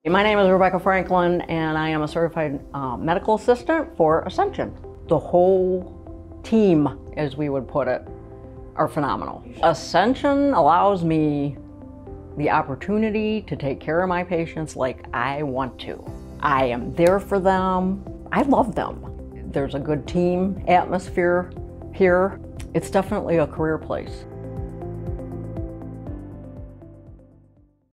My name is Rebecca Franklin, and I am a certified medical assistant for Ascension. The whole team, as we would put it, are phenomenal. Ascension allows me the opportunity to take care of my patients like I want to. I am there for them. I love them. There's a good team atmosphere here. It's definitely a career place.